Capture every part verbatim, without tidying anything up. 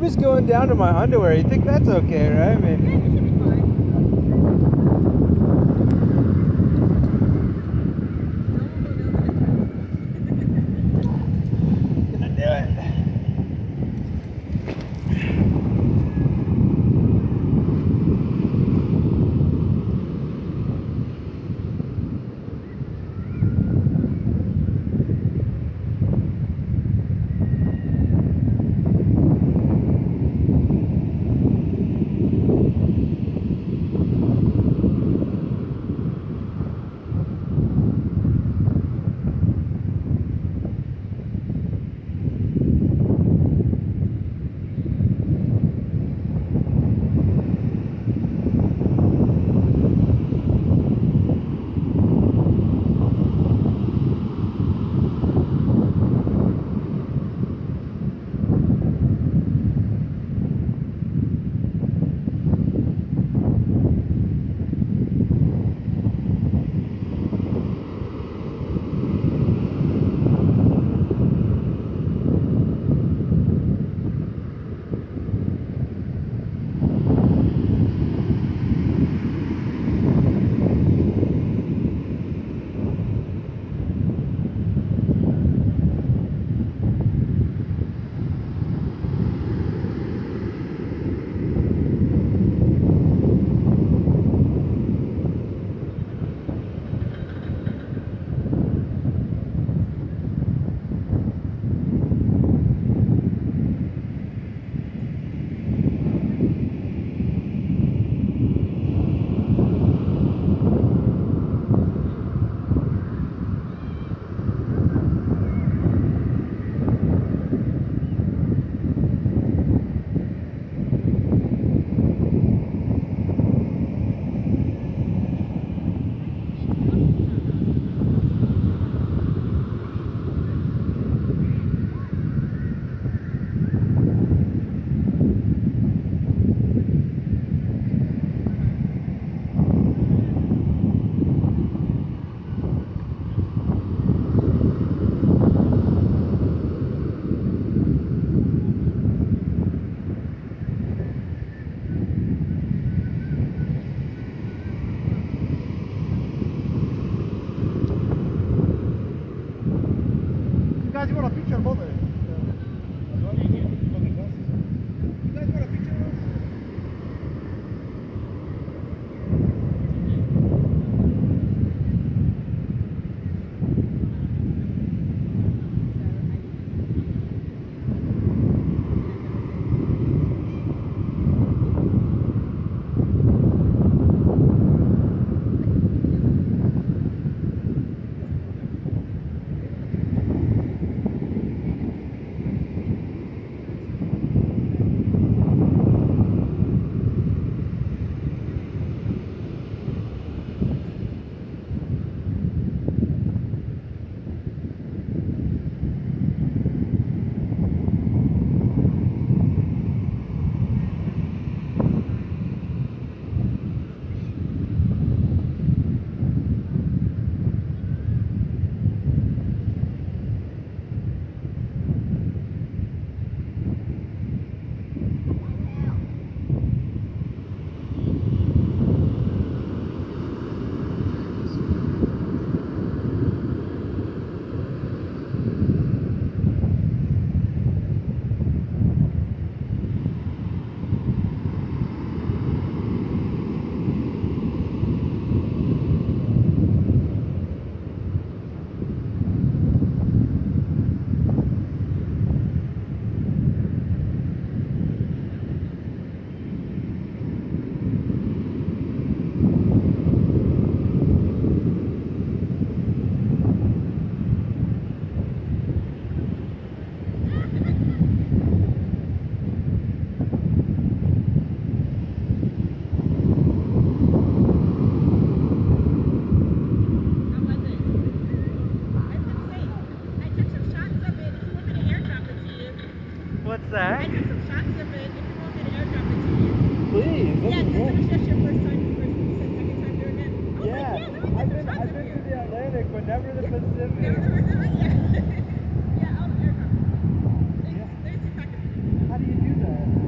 just going down to my underwear. You think that's okay, right? Maybe. Yeah, you should be fine. Gonna do it. Guys, you want a picture of it? You guys want a picture of us? What's that? I took some shots of it. If you want me to airdrop it to you. Please. Yeah, That'd be since great. it was just your first time, first, you said second time doing it. I was Yeah, like, yeah, let me get I've some been, shots I've of been you. to the Atlantic, but never the Yeah. Pacific. Never the Pacific? Yeah. Yeah, I'll airdrop it. There's, Yeah. there's a packet. How do you do that?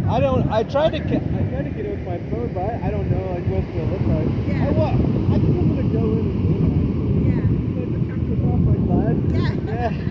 I don't. I tried to. Ca I tried to get it with my phone, but I, I don't know like what's gonna look like. Yeah. I what? I think I'm gonna go in and do it. Yeah. So just kind of put off my glad. Yeah. Yeah.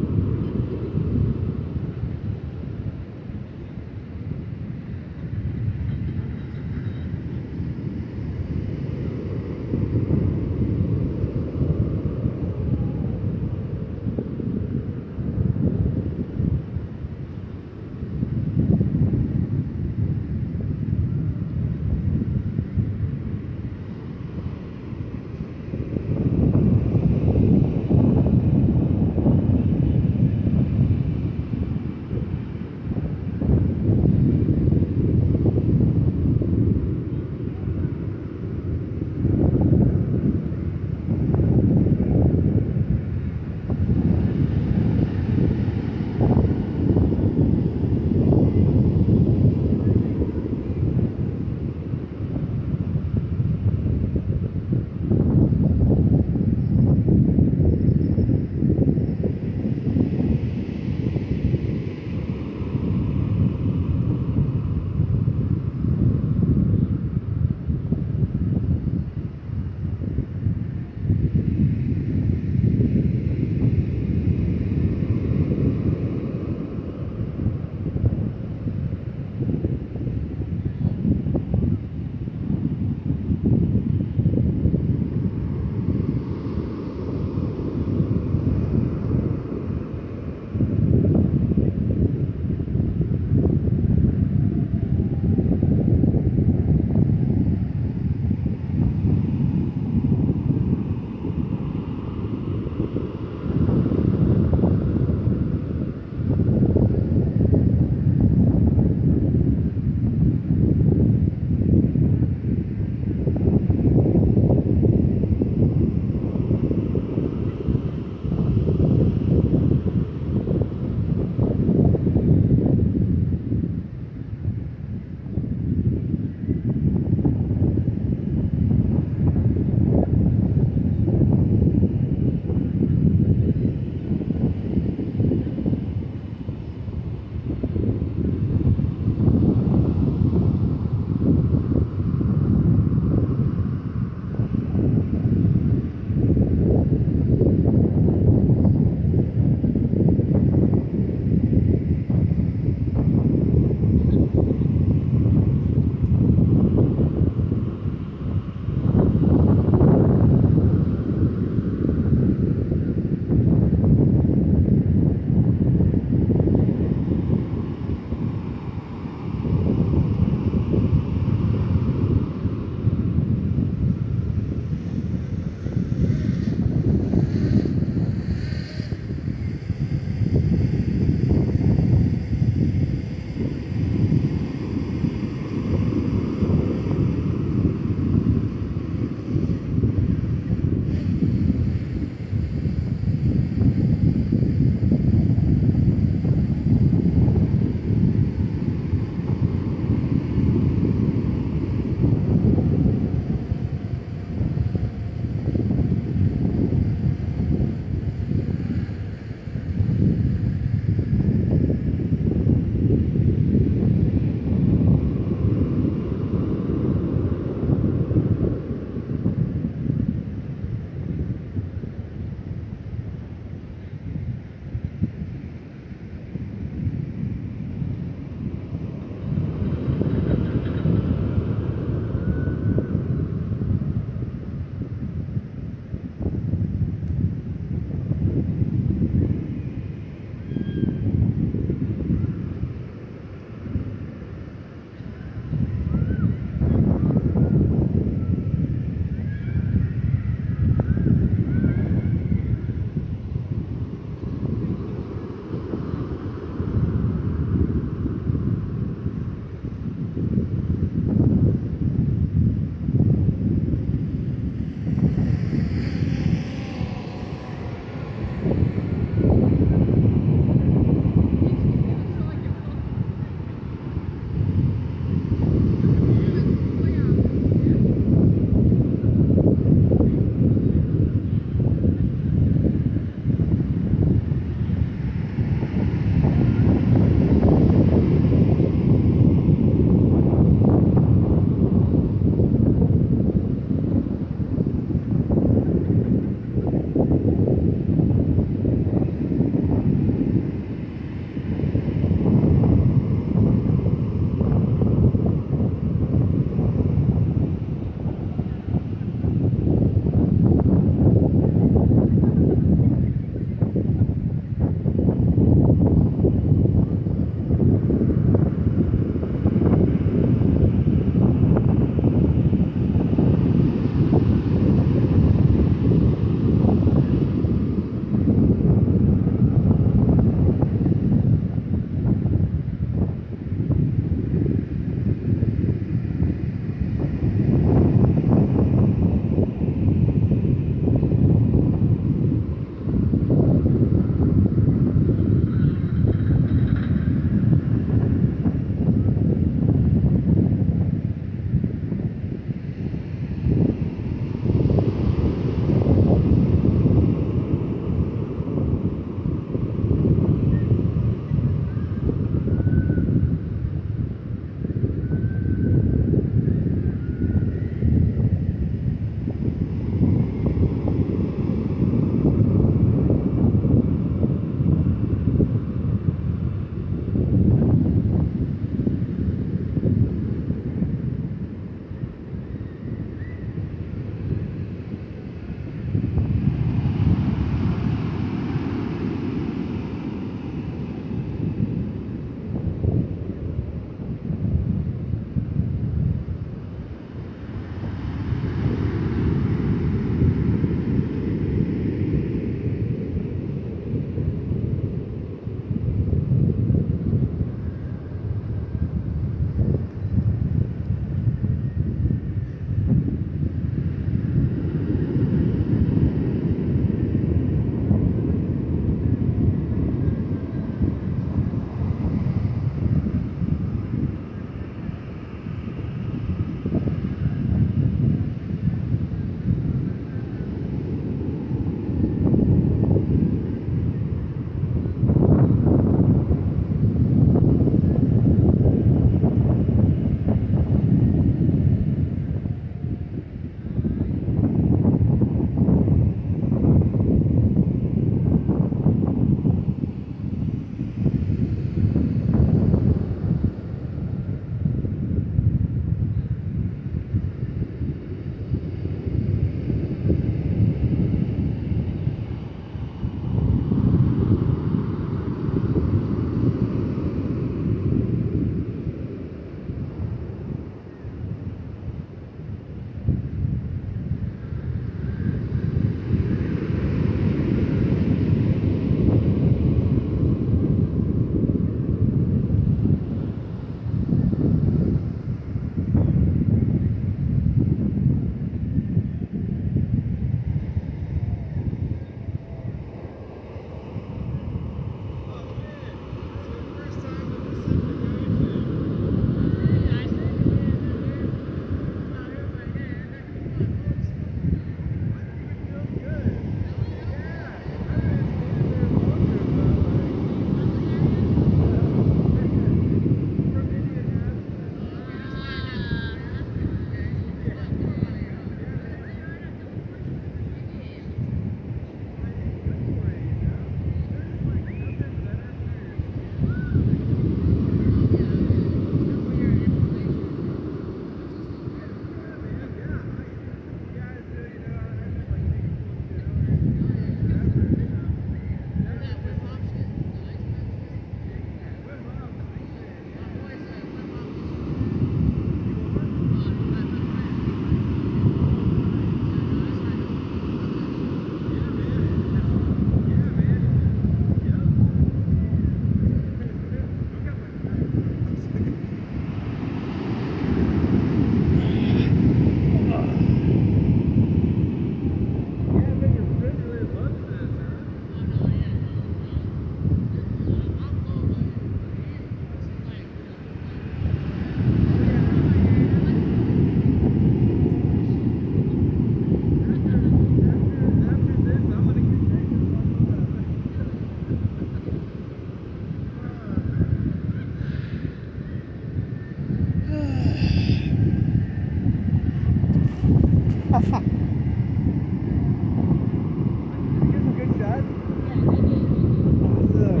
some good shots? Yeah, I did. Awesome.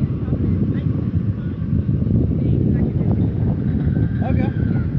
Okay.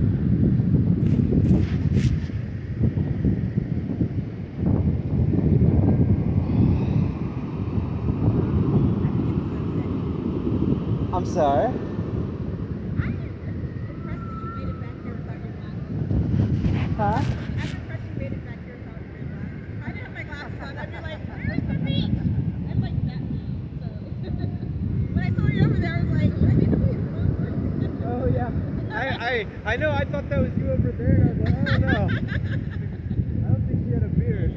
I'm sorry. I'm impressed that you made it back here without your glasses. Huh? I'm impressed you made it back here without your glasses. If I didn't have my glasses on, I'd be like, where's the beach? I'm like that now. So when I saw you over there, I was like, I need to leave. Oh yeah. I, I I know. I thought that was you over there. And I was like, oh no. I don't think she had a beard.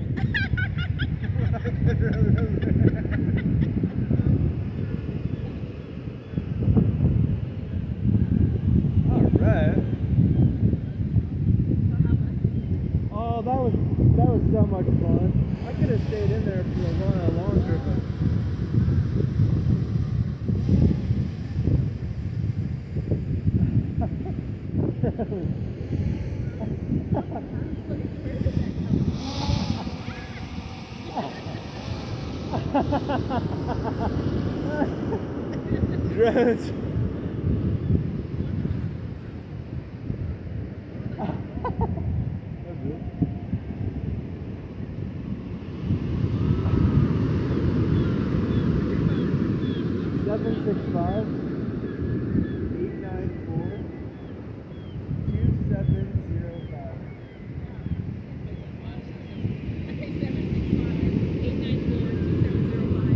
All right. Oh, that was that was so much fun. I could have stayed in there for a while longer, but. Drones. seven six five, eight nine four, two seven zero five. Okay, seven six five, eight nine four, two seven zero five.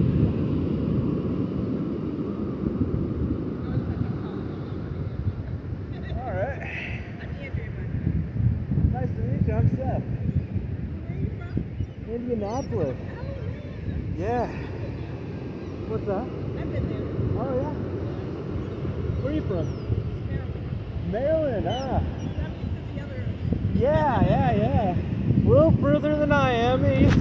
All right. I'm Andrea, bud. Nice to meet you. I'm Seth. Where are you from? Indianapolis. Oh, Yeah. What's that? I've been there. Oh yeah. Where are you from? Maryland. Maryland. Ah. I'm used to the other. Yeah, yeah, yeah. A little further than I am east.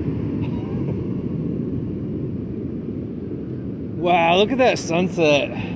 Wow, look at that sunset.